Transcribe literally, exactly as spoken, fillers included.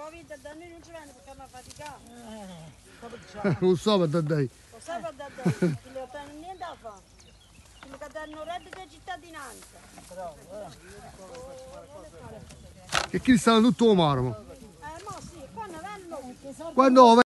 la vita da noi non ci viene perché mi faticato. Non so per dai. Lo sai per da dai, non ottengono niente da fare. Come che danno reddito di cittadinanza. Che qui stanno tutto marmo. Eh, ma sì, quando vanno... Quando